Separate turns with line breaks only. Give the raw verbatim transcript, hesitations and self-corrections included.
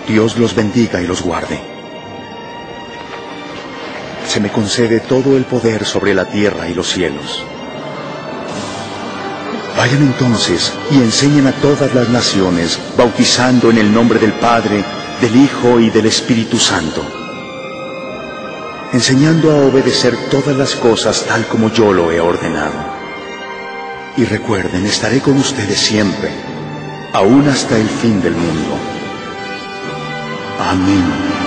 Dios los bendiga y los guarde. Se me concede todo el poder sobre la tierra y los cielos. Vayan entonces y enseñen a todas las naciones, bautizando en el nombre del Padre, del Hijo y del Espíritu Santo, enseñando a obedecer todas las cosas tal como yo lo he ordenado. Y recuerden, estaré con ustedes siempre, aún hasta el fin del mundo. Amén.